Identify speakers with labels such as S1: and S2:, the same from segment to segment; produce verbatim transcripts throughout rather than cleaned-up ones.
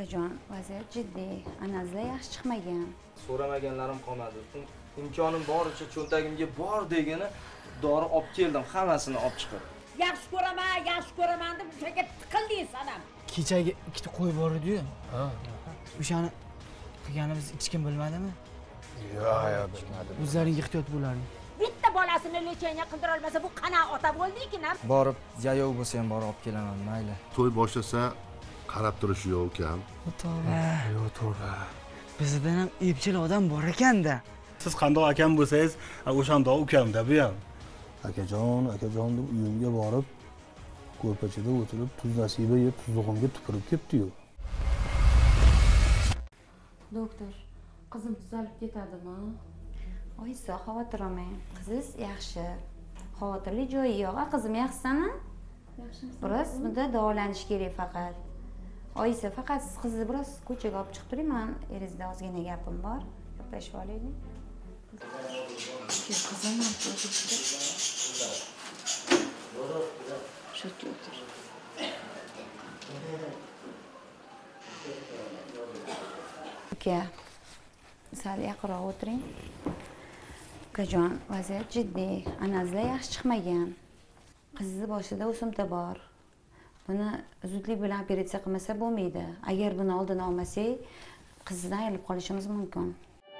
S1: Bolajon, vaziyat jiddiy. Anazlar yaxshi chiqmagan.
S2: So'ramaganlarim qolmadi. Imkonim boricha cho'ntagimga bor degani dori olib keldim, hammasini olib chiqib.
S3: Yaxshi ko'raman, yaxshi ko'raman deb o'shaga tiqilding sanam.
S4: Kechagi ikkita qo'y bor edi-yu. Ha. O'shani qilganimiz hech kim bilmadimi?
S5: Yo'q, yo'q, bilmadim.
S4: O'zlaring ehtiyot bo'laring.
S3: Bitta bolasini lechanga qildira olmasa bu qana ota bo'ldiki-na.
S2: Borib, yayov bo'lsa ham borib olib kelaman, mayli.
S6: To'y boshlasa qarab turish yo'q ukam.
S4: Tavba.
S5: Yo'q, tavba.
S4: Bizda ham epchil odam bor ekan-da.
S7: Siz qandoq akam bo'lsangiz, o'shandoq ukam-da bu ham.
S8: Akajon, akajon deb uyimga borib, ko'rpachada o'tirib, tuz nasiba yeb, tuzlig'imga tupurib ketdi-yu.
S1: Doktor, qizim tuzalib ketadimi? Oysa, xavotir olmang. Qiziz yaxshi. Xavotirli joyi yo'q. Qizim yaxshisan-a? Yaxshimisiz? Biroz bunda davolanish kerak faqat. Oysa, faqat siz qizni biroz ko'chaga olib chiqib turing. Men eringizda ozgina gapim bor. Gaplashib olaylik. Qizim o'tiribdi. Shu o'tir. Uka, sal yaqinroq o'tiring. Ukajon, vaziyat jiddiy. Anazlar yaxshi chiqmagan. Qizni boshida o'simta bor. Buni zudlik bilan operatsiya qilmasa bo'lmaydi. Agar buni oldini olmasak, qizdan ayrilib qolishimiz mumkin.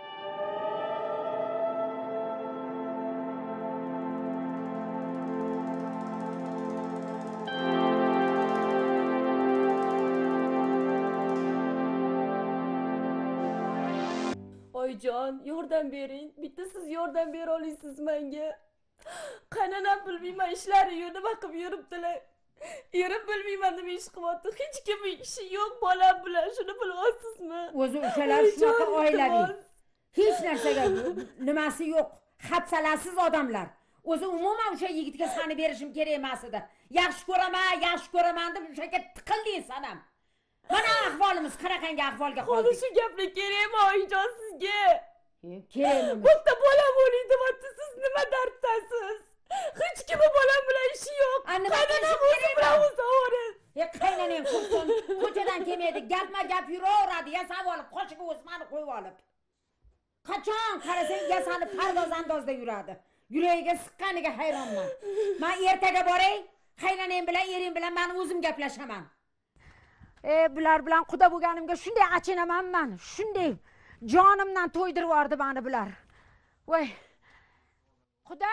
S9: Oyijon, yordam bering. Bitta siz yordam bera olasiz menga. Qaynonam bilmayman, ishlari yo'q, nima qilib yuribdilar. Erim bilmayman nima ish qilyapti. Hech kimning ishi yo'q bolam bilan, shuni bilyapsizmi?
S3: O'zi o'shalar shunaqa oilaviy. Hech narsaga nimasi yo'q. Hafsalasiz odamlar. O'zi umuman o'sha yigitga sani berishim kerak emas edi. Yaxshi ko'raman, yaxshi ko'raman deb o'shaga tiqilding sanam. Mana ahvolimiz qanaqangi ahvolga qoldik.
S9: Shu gapni kerakmi oyijon sizga?
S3: Kerakmi?
S9: Bitta bolam o'ldi deyapti, siz nima darddasiz? Hech kimning bolam bilan ishi yo'q. Qaynonam o'zi bilan o'zavoriz.
S3: E qaynonang qursin, ko'chadan kelmaydi, gapma-gap yuraveradi, yasab olib, qoshiga o'smani qo'yib olib. Qachon qarasang yasani pardoz andozda yuradi. Yuragiga siqqaniga hayronman. Men ertaga boray, qaynonang bilan, ering bilan men o'zim gaplashaman. E bular bilan quda bo'lganimga shunday achinaman men, shunday jonimdan to'ydirib yubordi meni bular. Voy. Quda!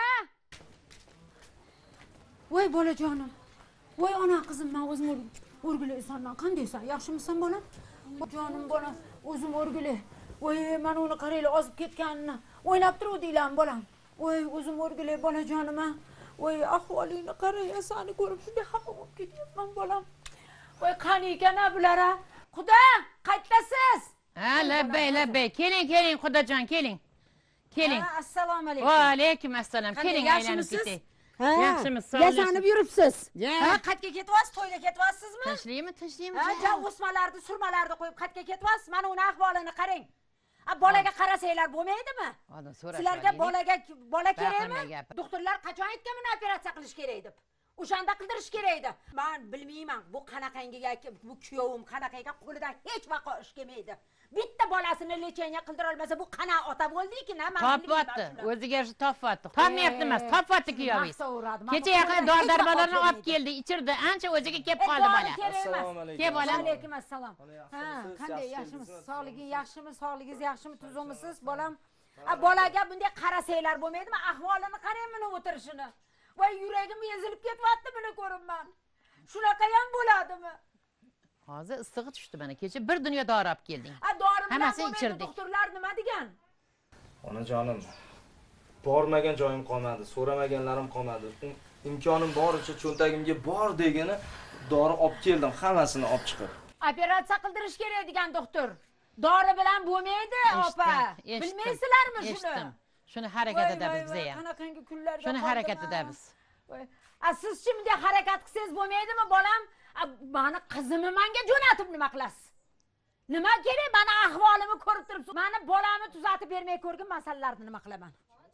S3: Voy bolajonim. Voy ona qizim, men o'zim o'rgili insonman. Qandaysan? Yaxshimisan bolam? Jonim bolam, o'zim o'rgili. Voy, men uni qaraylar ozib ketganini o'ylab turuvdinglarmi bolam? Voy, o'zim o'rgili bolajonim. Voy, ahvolingni qarang, seni ko'rib shunday xafa bo'lib ketyapman bolam. Voy, qani ekan bular a? Xudo, qaytasiz?
S10: Ha, labbay, labbay. Keling, keling Xudojon, keling. Keling.
S3: Assalomu alaykum.
S10: Va alaykum assalom. Keling, aylanib ketay. Yaxshimisiz?
S3: Yasanib yuribsiz. Ha, qayerga ketyapsiz? To'yga ketyapsizmi?
S10: Tashlaymi, tashlaymi?
S3: Ha, ja o'smalarni, surmalarni qo'yib qayerga ketyapsiz? Mana uni ahvolini qarang. A bolaga qarasanglar bo'lmaydimi? Sizlarga bolaga bola kerakmi? Doktorlar qachon aytgan buni operatsiya qilish kerak deb? O'shanda qildirish kerak edi. Men bilmayman, bu qanaqangiga, bu kuyovim qanaqaga qo'lidan hech vaqo ish kelmaydi. Bitta bolasini lechanga qildira olmasa bu qana ota bo'ldiki-na, men
S10: topyapti. O'ziga shu topyapti. Topmayapti emas, topyapti kuyovingiz. Kecha yaqin dori-darmonlarni olib keldi, ichirdi. Ancha o'ziga kelib qoldi bola.
S2: Assalomu alaykum.
S10: Ke bolam.
S3: Alaykum assalom. Ha, qanday yaxshimisiz? Sog'ligingiz yaxshimi? Sog'ligingiz yaxshimi? Tuzimisiz, bolam? A bolaga bunday qarasanglar bo'lmaydimi? Ahvolini qarang buni o'tirishini. Voy, yuragim ezilib ketyapti buni ko'ribman. Shunaqa ham bo'ladimi?
S10: Hozir issig'i tushdi mana. Kecha bir dunyo dori olib kelding.
S3: A dori bilan
S10: ichirdik.
S3: Doktorlar nima degan?
S2: Onajonim, bormagan joyim qolmadi, so'ramaganlarim qolmadi. Imkonim boricha cho'ntagimga bor degani dori olib keldim, hammasini olib chiqib.
S3: Operatsiya qildirish kerak degan doktor. Dori bilan bo'lmaydi, opa. Bilmaysizlarmi shuni?
S10: Shuni harakat edamiz biz ham.
S3: Qanaqangi kunlarda
S10: Shuni harakat edamiz.
S3: A siz-chi bunday harakat qilsangiz bo'lmaydimi, bolam? Meni qizimni menga jo'natib nima qilasiz? Nima kerak? Meni ahvolimni ko'rib turibsiz. Meni bolamni tuzatib bermay ko'rgan masalalarni nima qilaman?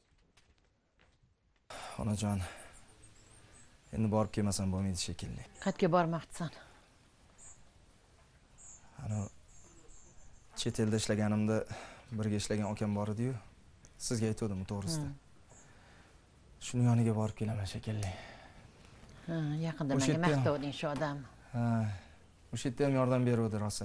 S2: Onajon, endi borib kelmasam bo'lmaydi shekilli.
S10: Qayerga bormoqchisan?
S2: Ana chet elda ishlaganimda birga ishlagan akam bor edi-yu. Sizga aytdim to'g'risida. Shuning yoniga borib kelaman shekilli.
S10: Ha, yaqinda menga maqtovding shu odam.
S2: Ha, o'sha yerda ham yordam beruvdi rosa.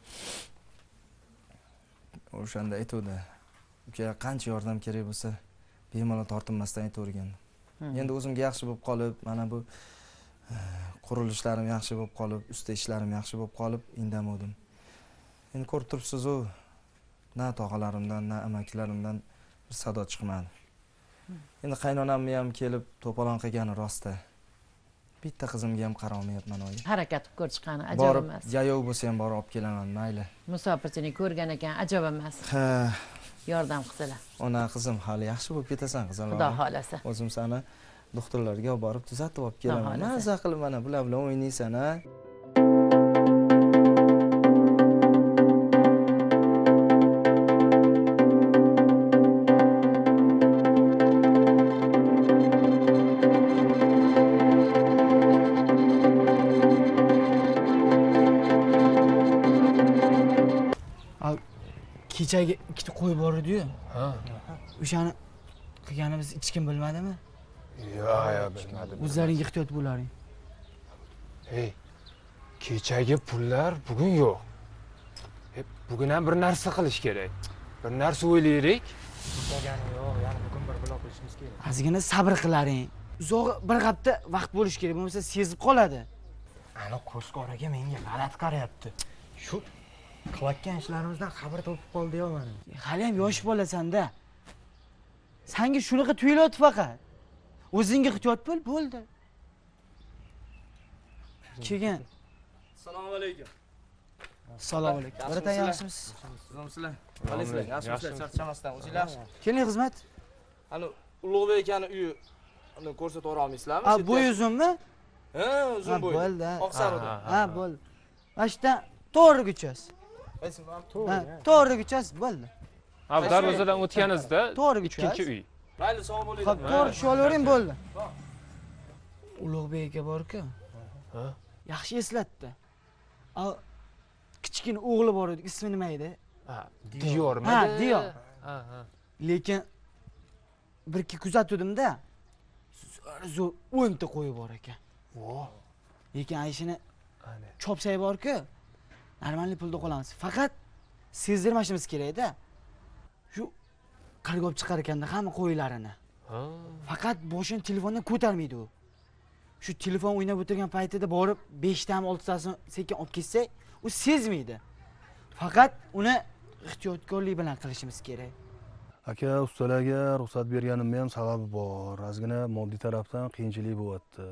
S2: O'shanda aytuvdi. Uka, qancha yordam kerak bo'lsa, bemalol tortinmasdan aytavergan. Endi o'zimga yaxshi bo'lib qolib, mana bu qurilishlarim yaxshi bo'lib qolib, usta ishlarim yaxshi bo'lib qolib, indamadim. Endi ko'rib turibsiz-ku, na tog'alarimdan, na amakilarimdan bir sado chiqmadi. Endi qaynonamni ham kelib to'polon qilgani rosta. Bitta qizimga ham qarolmayapman oyi.
S10: Harakat qilib ko'r chiqqani ajoyib emas.
S2: Borib, yayov bo'lsa ham borib olib kelaman, mayli.
S10: Musofirchilik ko'rgan ekan, ajoyib emas.
S2: Ha.
S10: Yordam qilsalar.
S2: Ona qizim, hali yaxshi bo'lib ketasan qizim.
S10: Xudo xolasa.
S2: O'zim seni doktorlarga olib borib tuzatib olib kelaman. Maza qilib mana bular bilan o'ynaysan, ha?
S4: Kechagi ikkita qo'y bor edi-yu.
S5: Ha.
S4: O'shani qilganimiz hech kim bilmadimi?
S5: Yo'q, yo'q, bilmadim.
S4: O'zlaring ehtiyot bo'laring.
S5: Hey, kechagi pullar bugun yo'q. Hep bugun ham bir narsa qilish kerak. Bir narsa o'ylaylik.
S4: Bo'lgani yo'q, ya'ni bugun bir buloq qilishimiz kerak. Ozgina sabr qilaring. Uzog'i bir hafta vaqt bo'lish kerak, bo'lmasa sezib qoladi. Ana Qo'shqor aka menga g'alati qarayapti. Shu qilayotgan ishlarimizdan xabar topib qoldi-yu mana. Hali ham yosh bolasan-da. Senga shunaqa tuyulyapti faqat. O'zingga ehtiyot bo'l, bo'ldi. Kelgan.
S2: Assalomu alaykum.
S4: Assalomu alaykum. Biratan yaxshimisiz?
S2: Sizlar. Qaysizlar? Yaxshimisizlar? Charchamasdan o'zinglar yaxshi.
S4: Keling xizmat.
S2: Ana Ulug'bek akani uyi uni ko'rsatib o'ra olmaysizlarmi?
S4: Ha, bo'y uzunmi?
S2: Ha, uzun bo'y.
S4: Bo'ldi.
S2: Oqsariqda.
S4: Ha, bo'ldi. Mana shu yerdan to'g'ri guchasiz.
S2: Qaysi ham
S4: to'g'ri? Ha, to'g'ri guchasiz, bo'ldi.
S5: Ha, darvozadan o'tganingizda
S4: to'g'ri
S5: ikkinchi uy.
S2: Mayli, sog' bo'ling.
S4: Xo'p, to'g'ri tushib olavering, bo'ldi. Ulug'bek aka bor-ku.
S5: Ha?
S4: Yaxshi eslatdi. A kichkina o'g'li bor edi, ismi nima edi?
S5: Ha, Diyormi?
S4: Ha, Diyor.
S5: Ha, ha.
S4: Lekin bir ikki kuzatuvdim-da, zo'r o'nta qo'yi bor ekan.
S5: Vo.
S4: Lekin ayshini chopsay bor-ku, normalniy pulda qolamiz. Faqat sezdirmashimiz kerak-da. Shu qirga olib chiqar ekanda hamma qo'ylarini.
S5: Ha.
S4: Faqat boshini telefondan ko'tarmaydi u. Shu telefon o'ynab o'tirgan paytida borib beshtami oltitasini sekin olib ketsak, u sezmaydi. Faqat uni ehtiyotkorlik bilan qilishimiz kerak.
S8: Aka, ustalarga ruxsat berganimning ham sababi bor. Ozgina moddiy tarafdan qiyinchilik bo'lyapti.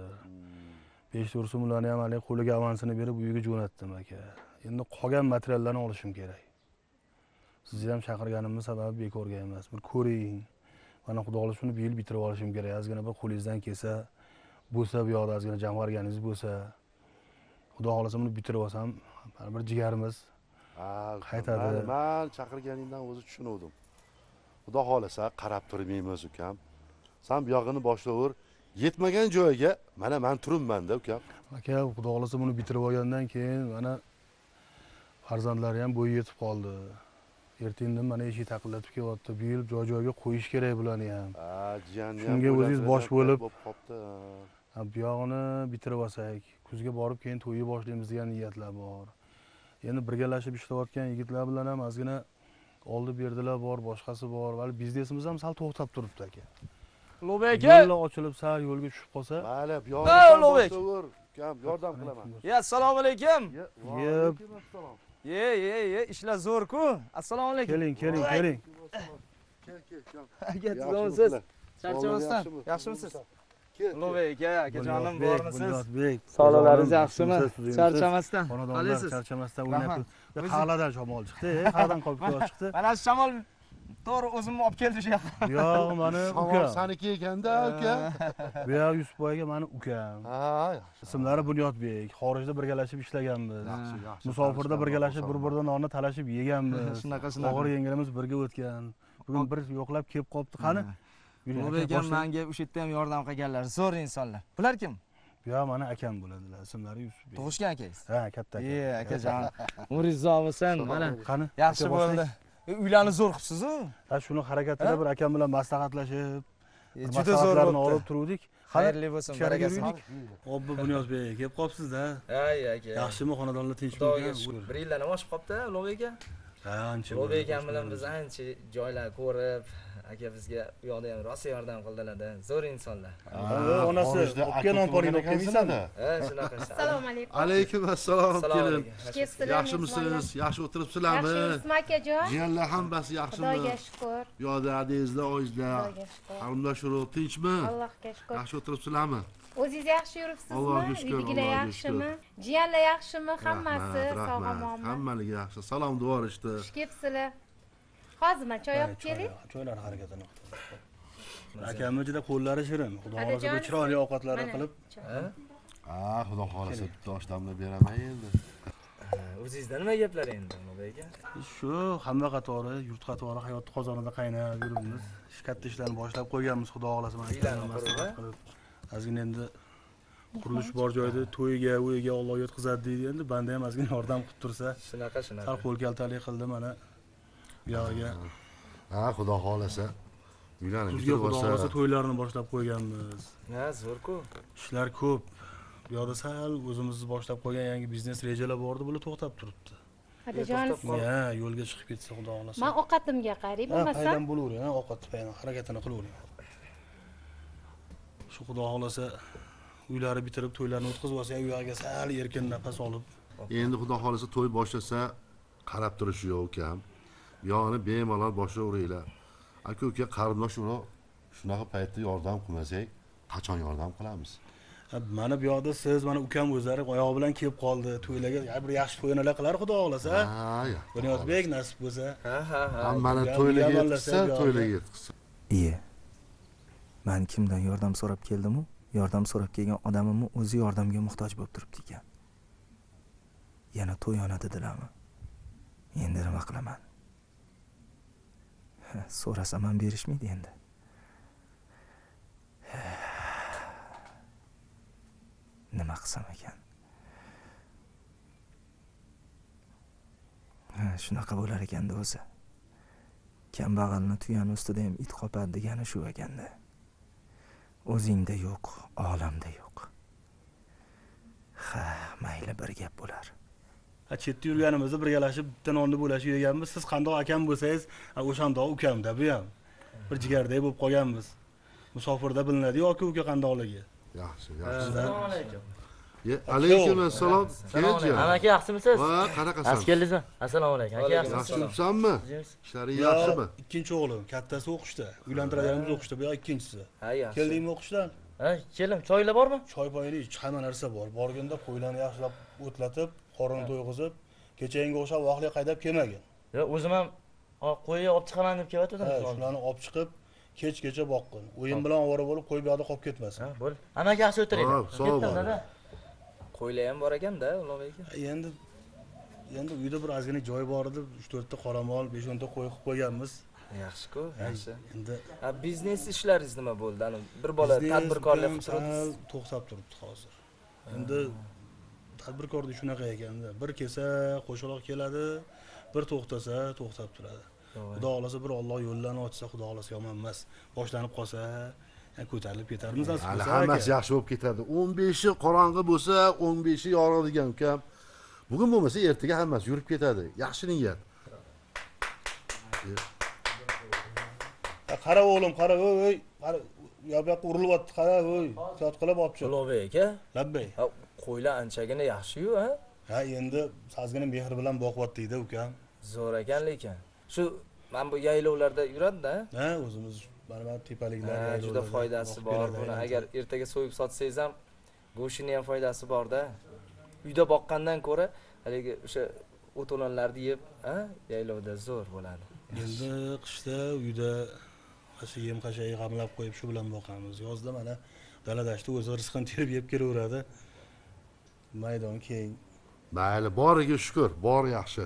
S8: besh tursim ularni ham hali qo'liga avansini berib uyiga jo'natdim aka. Endi qolgan materiallarni olishim kerak. Sizni ham chaqirganimning sababi bekorga emas. Bir ko'ring. Mana xudo xohlasa shuni bu yil bitirib olishim kerak. Ozgina bir qo'lingizdan kelsa, bo'lsa bu yoqda ozgina jamg'arganingiz bo'lsa, xudo xohlasa buni bitirib olsam, bir jigarimiz qaytadi.
S6: Men chaqirganingdan o'zi tushundim. Xudo xohlasa qarab turmaymiz ukam. Sen bu yog'ini boshlaver. Yetmagan joyiga mana men turibman-da ukam.
S8: Aka, xudo xohlasa buni bitirib olgandan keyin mana farzandlari ham bo'yi yetib qoldi. Ertaga mana eshik taqillatib kelyapti. Bu yil joy-joyga qo'yish kerak bularni ham.
S6: Ha, jiyanni ham.
S8: Shunga o'zingiz bosh bo'lib
S6: qopti.
S8: Ha, bu yog'ini bitirib olsak, kuzga borib keyin to'yni boshlaymiz degan niyatlar bor. Endi birgalashib ishlayotgan yigitlar bilan ham ozgina oldi berdilar bor, boshqasi bor. Vali biznesimiz ham sal to'xtab turibdi aka.
S2: Ulug'bek aka.
S8: Yo'llar ochilib, sal yo'lga tushib qolsa,
S6: Mayli, bu yog'ini boshlayver. Ukam, yordam qilaman.
S2: Ya, assalomu alaykum.
S8: Yep.
S2: Ye, ye, ye, ishlar zo'r-ku. Assalomu alaykum.
S8: Keling, keling, keling.
S6: Kel, kel, kel.
S2: Aka, tuzamsiz. Charchamasdan. Yaxshimisiz? Ulug'bek aka, akajonim bormisiz? Sog'liqlaringiz yaxshimi? Charchamasdan.
S8: Xonadonlar charchamasdan o'ynab. Haladan shamol chiqdi, haladan qolib chiqdi.
S2: Mana shu shamol to'g'ri o'zimni olib keldi shu yoqqa.
S8: Yo'q, mani
S6: Shamol saniki ekanda, uka.
S8: Bu yoq Yusufboyga mani ukam.
S6: Ha, yaxshi.
S8: Ismlari Bunyodbek. Xorijda birgalashib ishlaganmiz.
S6: Yaxshi, yaxshi.
S8: Musofirda birgalashib bir-biridan nonni talashib yeganmiz.
S2: Shunaqa, shunaqa.
S8: Og'ir yengilimiz birga o'tgan. Bugun bir yo'qlab kelib qolibdi. Qani?
S2: Ulug'bek ham menga o'sha yerda ham yordam qilganlar, zo'r insonlar. Bular kim?
S8: Bu mana akam bo'ladilar. Ismlari Yusufbek.
S2: Tug'ishgan akangiz?
S8: Ha, katta aka.
S2: Ye, akajon. Umringiz uzoq bo'lsin. Mana
S8: qani.
S2: Yaxshi bo'ldi. Uylarni zo'r qilibsiz-ku.
S8: Ha, shuni harakatida bir akam bilan maslahatlashib,
S2: juda zo'r bo'ldi.
S8: olib turdik.
S2: Xayrli bo'lsin, barakasi.
S8: Obbo Bunyozbek, kelib qolibsiz-da.
S2: Hay, aka.
S8: Yaxshimi, xonadonlar tinchmi?
S2: Xudoga bir yildan oshib qolibdi, Ulug'bek aka.
S8: Ha, ancha.
S2: Ulug'bek akam bilan biz ancha joylar ko'rib, aka bizga u yoqda ham rosa yordam qildilar-da. Zo'r insonlar.
S8: Onasi opga non polini o'qiysanmi?
S2: Ha, shunaqa.
S11: Assalomu alaykum.
S6: Alaykum assalom, kelin.
S11: Yaxshimisiz?
S6: Yaxshimisiz? Yaxshi o'tiribsizlarmi?
S11: Yaxshimisiz akajon?
S6: Jiyanlar hammasi yaxshimi?
S11: Xudoga shukr.
S6: Yo'da, adangizlar, oyingizlar.
S11: Xudoga shukr.
S6: Halimlar shuru tinchmi?
S11: Allohga shukr.
S6: Yaxshi o'tiribsizlarmi?
S11: O'zingiz yaxshi yuribsizmi?
S6: Allohga shukr.
S11: Uydagilar yaxshimi? Jiyanlar yaxshimi? Hammasi sog'-omonmi?
S6: Hammaliga yaxshi. Salom duvorishdi.
S11: Xush kelibsizlar. Hozir men choy olib keling.
S8: Choylar harakatini qildi. Akamni juda qo'llari shirin. Xudo xolasa bir chiroyli ovqatlarni qilib.
S6: Ha, xudo xolasa bitta oshtamni beraman endi.
S2: O'zingizda nima gaplar endi, Ulug'bek aka?
S8: Shu hamma qatori, yurt qatori hayotni qozonida qaynab yuribmiz. Ish katta ishlarni boshlab qo'yganmiz, xudo xolasa mana qilib. Ozgina endi qurilish bor joyda to'yiga, uyiga Alloh yetkazadi deydi endi. Banda ham ozgina yordam qilib tursa.
S2: Shunaqa, shunaqa.
S8: Sal qo'l kaltalik qildi mana. Bu yog'iga.
S6: Ha, xudo xolasa. Uylarni
S8: Bizga xudo xolasa to'ylarni boshlab qo'yganmiz.
S2: Ha, zo'r-ku.
S8: Ishlar ko'p. Bu yoqda sal o'zimizni boshlab qo'ygan yangi biznes rejalar bordi, bular to'xtab turibdi.
S11: Adajon,
S8: ha, yo'lga chiqib ketsa xudo xolasa.
S11: Men ovqatimga qarab bo'lmasa.
S8: Paydan bo'lavering, ha, ovqatni paydan harakatini qilavering. Shu xudo xolasa uylari bitirib to'ylarni o'tkazib olsa, u yoqqa sal erkin nafas olib.
S6: Endi xudo xolasa to'y boshlasa, qarab turish yo'q ukam. Yog'ini bemalol boshlayveringlar. Aka-uka qarindosh urug' shunaqa paytda yordam qilmasak, qachon yordam qilamiz?
S8: Mana bu yoqda siz, mana ukam o'zlari oyog'i bilan kelib qoldi. To'ylarga bir yaxshi to'ynalar qilar xudo xolasa.
S6: Ha,
S8: Bunyozbek nasib bo'lsa.
S2: Ha, ha, ha.
S6: Hammani to'ylarga yetkazsa, to'ylarga yetkazsa.
S2: Iye. Men kimdan yordam so'rab keldim-u? Yordam so'rab kelgan odamimni o'zi yordamga muhtoj bo'lib turibdi ekan. Yana to'y ona dedilarmi? Endi nima qilaman? So'rasam ham berishmaydi endi. Nima qilsam ekan? Ha, shunaqa bo'lar ekanda o'zi. Kambag'alni tuyani ustida ham it qopadi degani shu ekanda. O'zingda yo'q, olamda yo'q. Ha, mayli bir gap bo'lar.
S8: Ha, chetda yurganimizda birgalashib bitta nonni bo'lashib yeganmiz. Siz qandoq akam bo'lsangiz, o'shandoq ukamda bu ham. Bir jigardek bo'lib qolganmiz. Musofirda bilinadi yoki uka qandoqligi.
S6: Yaxshi, yaxshi.
S12: Assalomu alaykum.
S6: Alaykum assalom. Kelji.
S12: Aka yaxshimisiz?
S6: Va, qanaqasan?
S12: Yaxshi keldingizmi? Assalomu alaykum. Aka yaxshimisiz?
S6: Yaxshimisanmi? Ishlaring yaxshimi?
S8: Ikkinchi o'g'lim, kattasi o'qishda. Uylantirganimiz o'qishda, bu ikkinchisi.
S2: Ha, yaxshi.
S8: Keldingmi o'qishdan?
S12: Ha, keldim. Choylar bormi?
S8: Choy poyli, hamma narsa bor. Borganda qo'ylarni yaxshilab o'tlatib, qorinni to'yg'izib, kechayinga o'xshab vaqtli qaydab kelmagan.
S12: Yo, o'zim ham qo'yni olib chiqaman deb kelyotgandim.
S8: Ha, shularni olib chiqib, kechgacha boqqin. O'yin bilan ovora bo'lib, qo'y bu yoqda qolib ketmasin.
S12: Ha, bo'l. Amaki yaxshi o'tiring.
S6: Ha, sog' bo'l.
S2: Qo'ylar ham bor ekan-da, Ulug'bek aka.
S8: Endi endi uyda bir ozgina joy bor edi, uch to'rt ta qoramol, besh o'n ta qo'y qilib qo'yganmiz.
S2: Yaxshi-ku, yaxshi.
S8: Endi
S2: ha, biznes ishlaringiz nima bo'ldi? Ana bir bola tadbirkorlik qilib turibsiz.
S8: To'xtab turibdi hozir. Endi tadbirkorlik shunaqa ekanda, bir kelsa qo'shaloq keladi, bir to'xtasa to'xtab turadi. Xudo xolasa bir Alloh yo'llarni ochsa, Xudo xolasa yomon emas. Boshlanib qolsa, ko'tarilib ketarmiz aslida.
S6: Hammasi yaxshi bo'lib ketadi. o'n beshi qorong'i bo'lsa, o'n beshi yorug' degan ukam. Bugun bo'lmasa, ertaga hammasi yurib ketadi. Yaxshi niyat.
S8: Qara o'g'lim, qara, voy, qara, bu yoqqa urilyapti, qara, voy. Sot qilib olib chiq.
S2: Ulug'bek aka.
S8: Labbay.
S2: Ha, qo'ylar anchagina yaxshi-yu, ha?
S8: Ha, endi sazgina mehr bilan boqyapti-da ukam.
S2: Zo'r ekan lekin. Shu men bu yaylovlarda yuradi-da.
S8: Ha, o'zimiz mana tepaliklar
S2: yaylovlarda. Juda foydasi bor. Buni agar ertaga so'yib sotsangiz ham go'shtini ham foydasi bor-da. Uyda boqqandan ko'ra, haligi o'sha o'to'lanlarni yeb, ha, yaylovda zo'r bo'ladi.
S8: Endi qishda uyda qasha yem qashay g'amlab qo'yib shu bilan boqamiz. Yozda mana daladashda o'zi rizqini terib yeb kelaveradi. Maydon keng.
S6: Mayli, boriga shukr, bor yaxshi.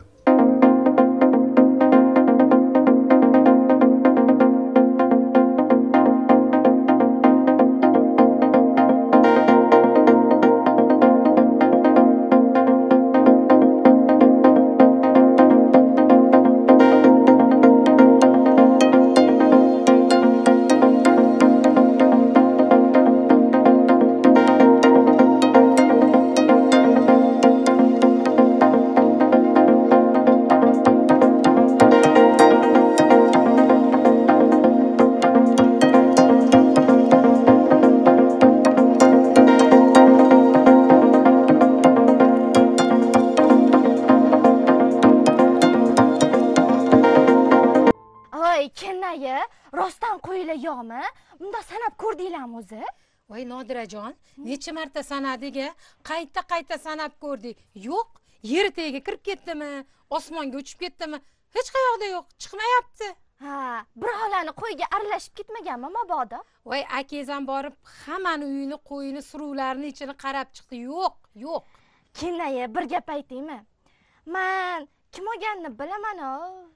S13: rostdan qo'yinglar yo'qmi? Bunda sanab ko'rdinglarmi o'zi?
S14: Voy Nodirajon, necha marta sanadiga, qayta qayta sanab ko'rdik. Yo'q, yer tagiga kirib ketdimi, osmonga uchib ketdimi? Hech qayoqda yo'q, chiqmayapti.
S13: Ha, birovlarni qo'yga aralashib ketmaganmi mabodo?
S14: Voy akangizam borib, hammani uyini, qo'yini, suruvlarini ichini qarab chiqdi. Yo'q, yo'q.
S13: Kennayi, bir gap aytaymi? Men kim olganini bilaman-ku.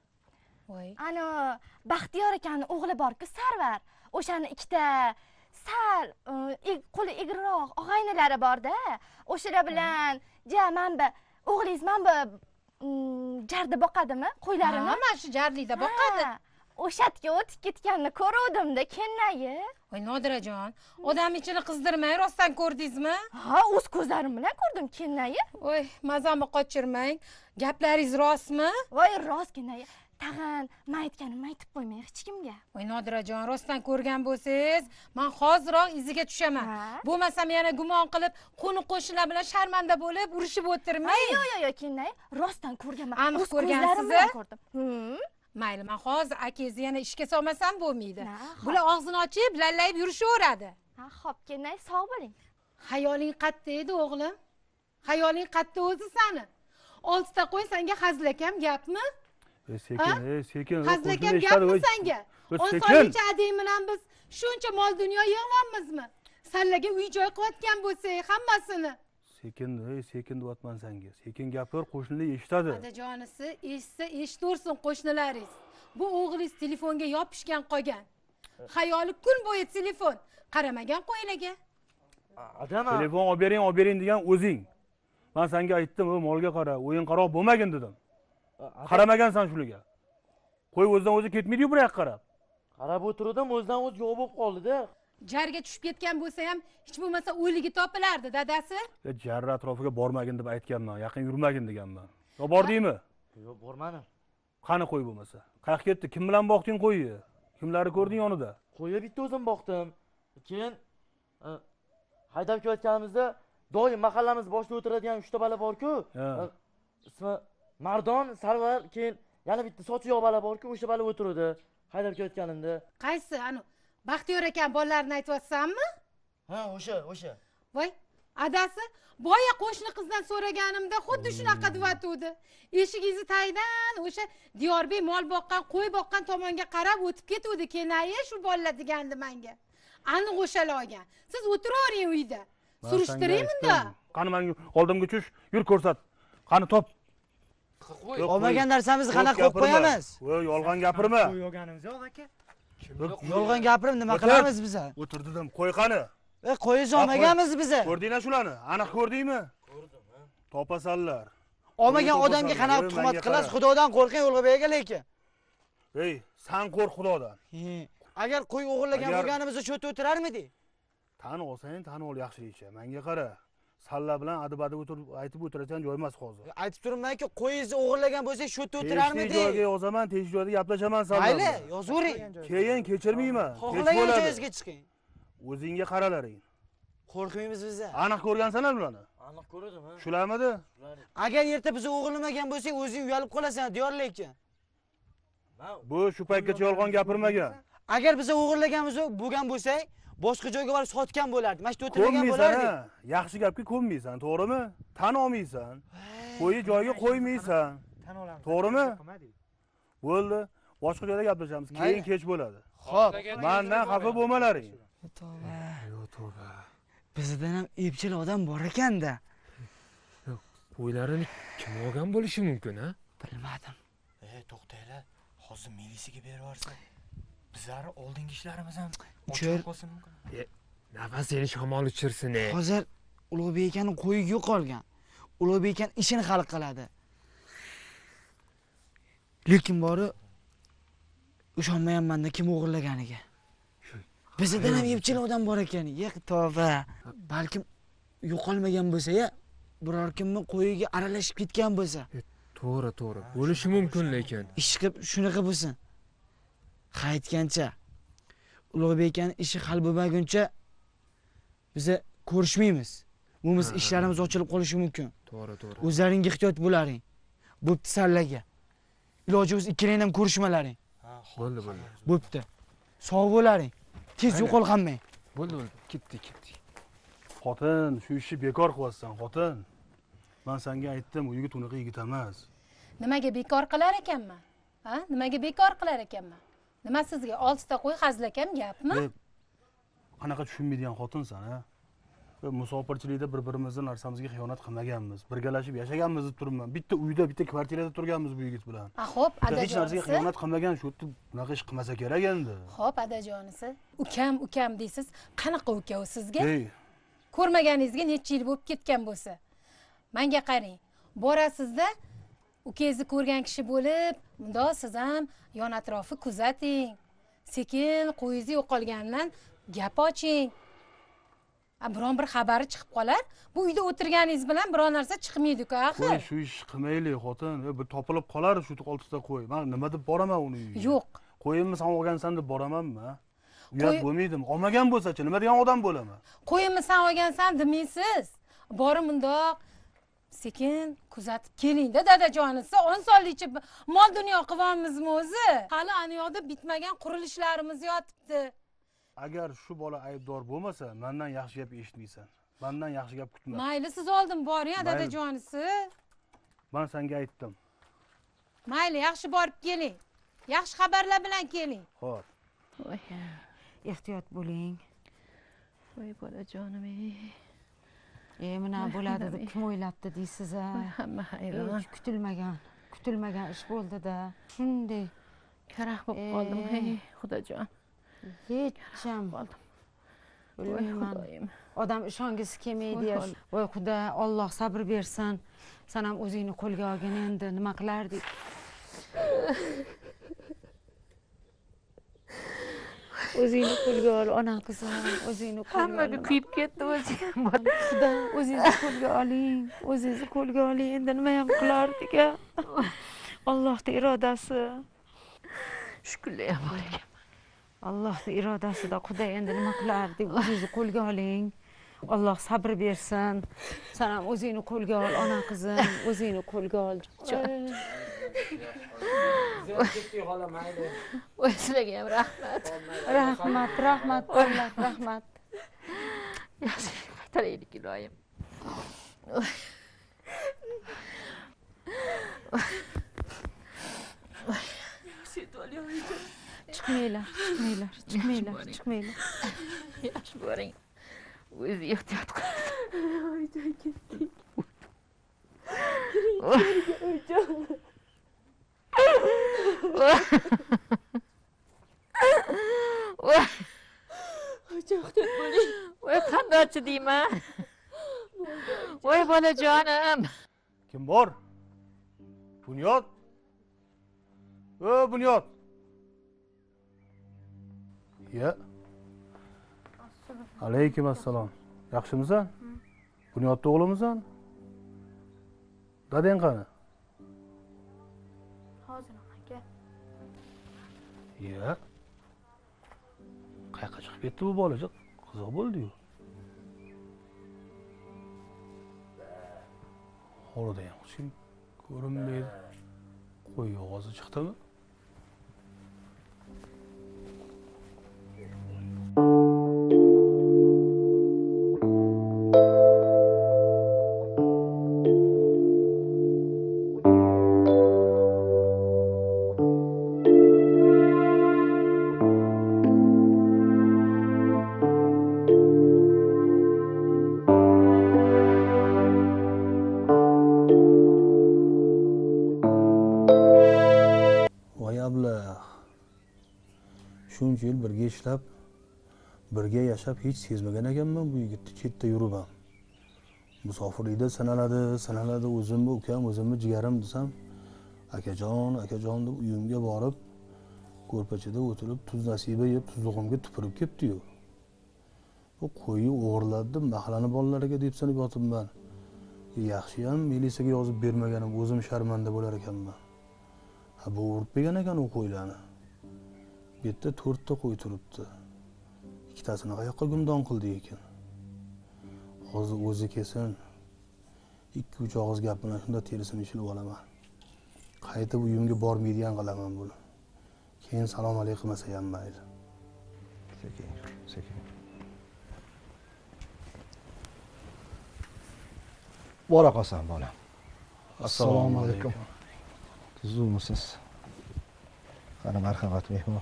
S14: Voy.
S13: Ana Baxtiyor akaning o'g'li bor-ku, Sarvar. O'shani ikkita sal qo'li egriroq og'aynilari bor-da. O'shalar bilan, ja, men bu o'g'lingiz men bu jarda boqadimi qo'ylarini?
S14: Ha, mana shu jarlikda boqadi.
S13: O'shatga o'tib ketganini ko'ruvdim-da, Kennayi.
S14: Voy Nodirajon, odam ichini qizdirmay rostdan ko'rdingizmi?
S13: Ha, o'z ko'zlarim bilan ko'rdim, Kennayi.
S14: Voy, mazamni qochirmang. Gaplaringiz rostmi?
S13: Voy, rost, Kennayi. Tag'in men aytganimni aytib qo'ymang hech kimga.
S14: Voy Nodirajon, rostdan ko'rgan bo'lsangiz, men hoziroq iziga tushaman. Bo'lmasam yana gumon qilib, qo'ni qo'shnilar bilan sharmanda bo'lib, urushib o'tirmang.
S13: Yo'q, yo'q, yo'q, Kennayi, rostdan ko'rganman.
S14: Aniq ko'rgansiz? Mayli, men hozir akangizni yana ishga solmasam bo'lmaydi. Bular og'zini ochib, lallayib yurishaveradi.
S13: Ha, xo'p, Kennayi, sog' bo'ling.
S14: Hayoling qatta edi, o'g'lim? Hayoling qatta o'zi sani? oltita qo'y senga hazlakam gapmi?
S8: Sekin, ey, sekin.
S14: Hazlakam gapmi senga? Osoncha ading bilan biz shuncha mol dunyo yig'lamizmi? Sallaga uy joy qilayotgan bo'lsak, hammasini.
S8: Sekin, ey, sekin deyapman senga. Sekin gapir, qo'shnilar eshitadi.
S14: Otajonisi, eshitsa eshitaversin qo'shnilaringiz. Bu o'g'lingiz telefonga yopishgan qolgan. Xayoli kun bo'yi telefon. Qaramagan qo'ylarga.
S12: Adama.
S8: Telefon olib bering, olib bering degan o'zing. Men senga aytdim, "O, molga qara, o'yin qaroq bo'lmagin" dedim. Qaramagansan shularga. Qo'y o'zidan o'zi ketmaydi-yu bu yoqqa qarab.
S12: Qarab o'tirdim, o'zidan o'zi yo'q bo'lib qoldi-da.
S14: Jarga tushib ketgan bo'lsa ham, hech bo'lmasa o'ligi topilardi, dadasi.
S8: Jarra atrofiga bormagin deb aytganman, yaqin yurmagin deganman. Yo bordingmi?
S12: Yo'q, bormadim.
S8: Qani qo'y bo'lmasa? Qayerga ketdi? Kim bilan boqding qo'yni? Kimlarni ko'rding yonida?
S12: Qo'yga bitta o'zim boqdim. Keyin haydab kelayotganimizda doim mahallamiz boshida o'tiradigan uchta bola bor-ku. Ismi Mardon, Sarvar, keyin yana bitta sochi yo'q bola bor-ku, o'sha bola o'tirdi. Haydab kelayotganimda.
S14: Qaysi? Ana Baxtiyor akam bolalarini aytyapsanmi?
S12: Ha, o'sha, o'sha.
S14: Voy, adasi, boya qo'shni qizdan so'raganimda xuddi shunaqa deyotdi. Eshigingizni tagidan o'sha Diyorbek mol boqqan, qo'y boqqan tomonga qarab o'tib ketuvdi, Kenayi shu bolalar degandi menga. Aniq o'shalar olgan. Siz o'tiravering uyda. Surishtiraymi-da?
S8: Qani menga oldimga tush, yur ko'rsat. Qani top.
S4: Olmagan narsamizni qanaqa qo'yib qo'yamiz?
S8: Voy, yolg'on gapirma.
S4: Qo'y olganimiz yo'q aka. Yolg'on gapirib nima qilamiz biz?
S8: O'tir dedim, qo'y qani.
S4: E, qo'yingiz olmaganmiz biz.
S8: Ko'rdinglar shularni? Aniq ko'rdingmi? Ko'rdim, ha. Topasanlar.
S4: Olmagan odamga qanaqa tuhmat qilasiz? Xudodan qo'rqing, Ulug'bek aka lekin.
S8: Ey, sen qo'rq Xudodan.
S4: Agar qo'y o'g'irlagan bo'lganimizda shu yerda o'tirarmidi?
S8: Tan olsang, tan ol yaxshilikcha. Menga qara. Salla bilan adib-adib o'tirib aytib o'tiradigan joy emas hozir.
S4: Aytib turibman-ku, qo'yingizni o'g'irlagan bo'lsa shu yerda o'tirarmidi?
S8: Tegishli joyga yozaman, tegishli joyda gaplashaman salla.
S4: Mayli, yozavering.
S8: Keyin kechirmayman.
S4: Xohlagan joyingizga chiqing.
S8: O'zingga qaralaring.
S4: Qo'rqmaymiz biz.
S8: Aniq ko'rgansanlar bularni?
S12: Aniq ko'rdim, ha.
S8: Shularmidi?
S4: Agar erta bizni o'g'irlamagan bo'lsang, o'zing uyalib qolasan, diyor lekin.
S8: Bu shu paytgacha yolg'on gapirmagan.
S4: Agar biz o'g'irlaganimiz bo'lgan bo'lsak, boshqa joyga borib sotgan bo'lardi. Mana shu o'tirmagan bo'lardi.
S8: Yaxshi gapga ko'nmaysan, to'g'rimi? Tan olmaysan. Qo'yi joyiga qo'ymaysan.
S4: Tan olamiz.
S8: To'g'rimi? Bo'ldi. Boshqa joyda gaplashamiz. Keyin kech bo'ladi.
S4: Xo'p.
S8: Mendan xafa bo'lmalaring.
S4: Tavba. Yo, tavba. Bizdan ham epchil odam bor ekan-da.
S5: Yo'q, qo'ylarini kim olgan bo'lishi mumkin, ha?
S4: Bilmadim.
S15: Ey, to'xtanglar. Hozir milisiyaga berib yuborsa, bizlarning oldingi ishlarimiz ham
S4: Chir.
S5: Nafas seni shamol uchirsin, ey.
S4: Hozir Ulug'bek akaning qo'yi yo'qolgan. Ulug'bek aka ishini hal qiladi. Lekin bori ishonmayapman-da kim o'g'irlaganiga. Bizdan ham epchil odam bor ekan. Yo'q, tavba. Balkim yo'qolmagan bo'lsa-ya, biror kimning qo'yiga aralashib ketgan bo'lsa.
S5: To'g'ri, to'g'ri. Bo'lishi mumkin lekin.
S4: Ish qilib shunaqa bo'lsin. Qaytgancha Ulug'bek akaning ishi hal bo'lmaguncha biz ko'rishmaymiz. Bo'lmas ishlarimiz ochilib qolishi mumkin.
S5: To'g'ri, to'g'ri.
S4: O'zlaring ehtiyot bo'laring. Bo'pti sallaga. Iloji bo'lsa ikkalanglar ham ko'rishmalaring.
S12: Ha,
S8: bo'ldi bo'ldi
S4: bo'pti sog' bo'laring tez yo'qol qolmang
S8: bo'ldi bo'ldi ketdik ketdik xotin shu ishni bekor qilyapsan xotin man senga aytdim u yigit unaqa yigit emas
S14: nimaga bekor qilar ekanman ha nimaga bekor qilar ekanman nima sizga oltita qo'y hazilakam gapmi
S8: qanaqa tushunmaydigan xotinsan a musofirchilikda bir birimizni narsamizga xiyonat qilmaganmiz birgalashib yashaganmiz deb turibman bitta uyda bitta kvartirada turganmiz bu yigit bilan
S14: a xo'p adajonisi
S8: hech narsaga xiyonat qilmagan shu yerda bunaqa ish qilmasa kerak endi
S14: xo'p adajonisi ukam ukam deysiz qanaqa uka u sizga ko'rmaganingizga necha yil bo'lib ketgan bo'lsa menga qarang borasizda ukangizni ko'rgan kishi bo'lib bundoq siz ham yon atrofni kuzating sekin qo'yingizni yo'qolganidan gap oching biron bir xabari chiqib qolar bu uyda o'tirganingiz bilan biror narsa chiqmaydi-ku axir
S8: qo'y shu ish qilmaylik xotin bir topilib qolar shu oltita qo'y man nima deb boraman uni uyiga
S14: yo'q
S8: qo'yimni san olgansan deb boramanmi uyat bo'lmaydimi olmagan bo'lsa-chi nima degan odam bo'laman
S14: qo'yimni san olgansan demaysiz borib mundoq sekin kuzatib kelingda dadajonisi on sonlicha mol dunyo qilibmizmi o'zi hali ana yoqda bitmagan qurilishlarimiz yotibdi
S8: agar shu bola aybdor bo'lmasa mendan yaxshi gap eshitmaysan mendan yaxshi gap kutma
S14: mayli siz oldin boring dadajonisi
S8: men senga aytdim
S14: mayli yaxshi borib keling yaxshi xabarlar bilan keling
S8: xo'p
S3: ehtiyot bo'ling
S9: voy bolajonim
S3: e mana bo'ladi deb kim o'ylabdi deysiz a
S9: hamma hayron
S3: kutilmagan kutilmagan ish bo'ldi-da shunday
S9: karaxt bo'lib qoldim hey xudojon
S3: hecham bilmayman odam ishongisi kelmaydi voy xudo Alloh sabr bersin san ham o'zingni qo'lga olgin endi nima qilardik o'zingni qo'lga ol ona qizim o'zingni qo'lga ol
S9: hammaga kuyib ketdi o'zing
S3: xudo o'zingizni qo'lga oling o'zingizni qo'lga oling endi nima ham qilardik a Allohning irodasi
S9: shukrlar ham bor ekan
S3: Allohning irodasida xudo endi nima qilardik o'zingizni qo'lga oling Alloh sabr bersin san ham o'zingni qo'lga ol ona qizim o'zingni qo'lga ol
S9: voy sizlarga ham rahmat
S3: rahmat rahmat rahmat rahmat
S9: yaxshi qaytaraylik iloyim
S3: chiqmanglar chiqmanglar chiqmanglar chiqmanglar
S9: yaxshi boring o'zi ehtiyot qiling oyjon ketdik oyjon ehtiyot bo'ling voy qandoqchi deyman voy bolajonim
S8: kim bor bunyod o bunyod ya alaykum assalom yaxshimisan bunyodni o'g'limisan dadang qani
S13: hozir aka
S8: ya qayoqqa chiqib ketdi bu bolacha qiziq bo'ldi-yu hovlida ham hech kim ko'rinmaydi qo'y ovozi chiqdimi shuncha yil birga ishlab birga yashab hech sezmagan ekanman bu yigitni chetda yuribman musofirlikda sanaladi sanaladi o'zimni ukam o'zimni jigarim desam akajon akajon deb uyimga borib ko'rpachada o'tirib tuz nasiba yeb tuzlig'imga tupurib ketdi-yu bu qo'yni o'g'irladi deb mahallani bolalariga deb sanib yotibman yaxshiyam militsiyaga yozib bermaganim o'zim sharmanda bo'lar ekanman ha bu urib bergan ekan u qo'ylarni bu yerda to'rtta qo'y turibdi ikkitasini qayoqqa gumdon qildi ekan hozir o'zi kelsin ikki uch og'iz gap bilan shunda terisini ishilib olaman qaytib uyimga bormaydigan qilaman buni keyin salom alaykum desa ham mayli.
S2: Sekin, sekin. Bora qolsan bolam.
S8: Assalomu alaykum.
S2: Tuzukmisiz? Qani marhamat mehmon.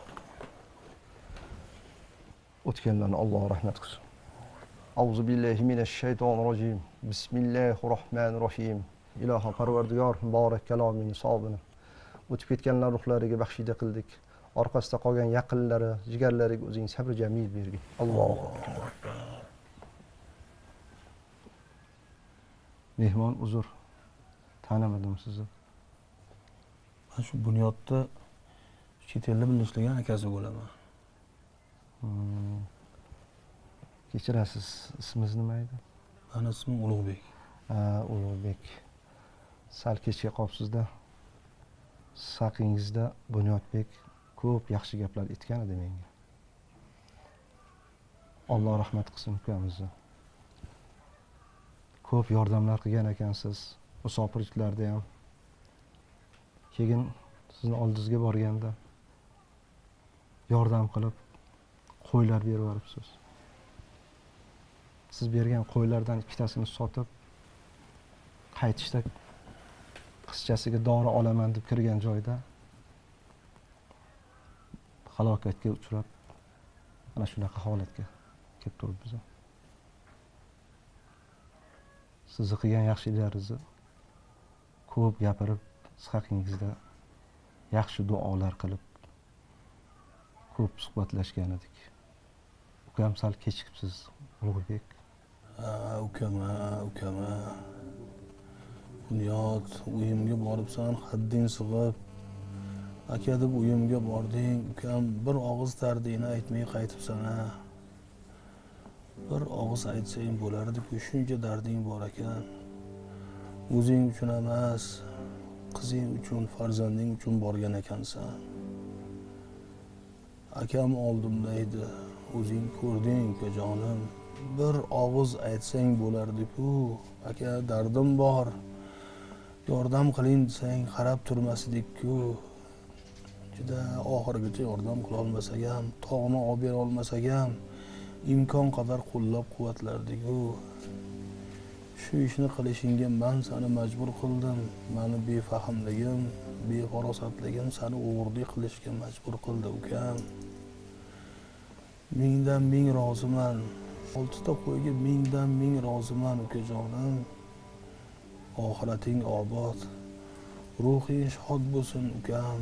S2: O'tganlarni Alloh rahmat qilsin. Auzu billahi minash shaytonir rojim. Bismillahir rohmanir rohim. Ilohim Parvardigor muborak kalomining hisobini o'tib ketganlar ruhlariga baxshida qildik. Orqasida qolgan yaqinlari, jigarlariga o'zing sabr jamil bergin. Allohu akbar. Mehmon uzr. Tanamadim sizni.
S8: Men shu Bunyodda chet elda birlashgan akasi bo'laman.
S2: Hmm. Kechirasiz, ismingiz nima edi?
S8: Meni ismim Ulug'bek.
S2: Ha, Ulug'bek. Sal kechga qolibsiz-da. Siz haqingizda Bunyodbek ko'p yaxshi gaplar aytgan edi menga. Alloh rahmat qilsin ukamizni. Ko'p yordamlar qilgan ekansiz. Musofirliklarda ham. Keyin sizni oldingizga borganda yordam qilib qo'ylar berib yuboribsiz. Siz bergan qo'ylardan ikkitasini sotib qaytishda qizchasiga dori olaman deb kirgan joyda halokatga uchrab ana shunaqa holatga kelib turibmiz. Sizni qilgan yaxshiliklaringizni ko'p gapirib, siz haqingizda yaxshi duolar qilib ko'p suhbatlashgan edik. Ukam sal kechikibsiz, Ulug'bek.
S8: Ha, ukam, ukam. Bunyod, uyimga boribsan, hadding sig'ib. Aka deb uyimga bording, ukam bir og'iz dardingni aytmay qaytibsan ha. Bir og'iz aytsang bo'lardi-ku, shuncha darding bor ekan. O'zing uchun emas, qizing uchun, farzanding uchun borgan ekansan. Akam oldimda edi, o'zing ko'rding ukajonim. Bir og'iz aytsang bo'lardi-ku, aka dardim bor. Yordam qiling desang qarab turmasdik-ku. Juda oxirigacha yordam qila olmasak ham, tog'ni olib bera olmasak ham imkon qadar qo'llab-quvvatlardik-ku. Shu ishni qilishingga men seni majbur qildim. Meni befahmligim, befarosatligim seni o'g'irlik qilishga majbur qildi ukam. Mingdan ming roziman. Oltita qo'yga mingdan ming roziman ukajonim. Oxirating obod, ruhing shod bo'lsin ukam.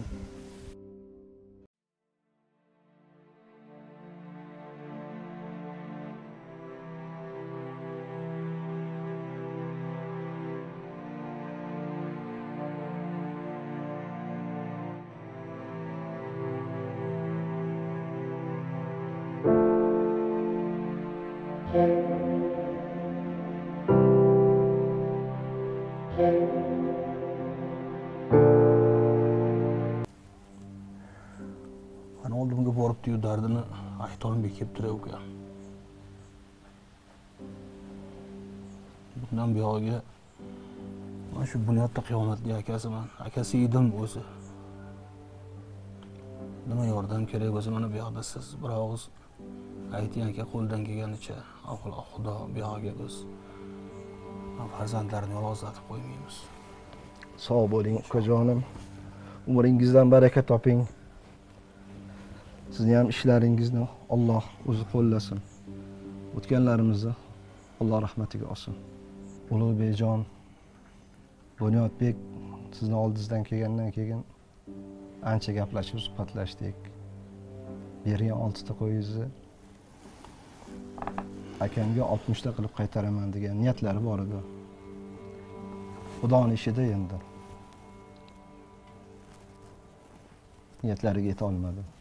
S8: Ana oldimga boribdi-yu dardini aytolmay kelibdi ukam. Bundan buyog'iga men shu Bunyodda qiyomatli akasiman. Akasi edim o'zi. Nima yordam kerak bo'lsa mana bu yoqda siz bir og'iz ayting aka, qo'ldan kelganicha. Avvalo Xudo bu yoqqa biz farzandlarni yolg'izlatib qo'ymaymiz.
S2: Sog' bo'ling ukajonim. Umringizdan baraka toping. Sizning ham ishlaringizni Alloh o'zi qo'llasin. O'tganlarimizni Alloh rahmatiga olsin. Ulug'bekjon, Bunyodbek sizni oldingizdan kelgandan keyin ancha gaplashib, suhbatlashdik. Bergan oltita qo'yingizni akamga oltmishta qilib qaytaraman degan niyatlari bor edi. Xudoning ishida endi. Niyatlariga yeta olmadim.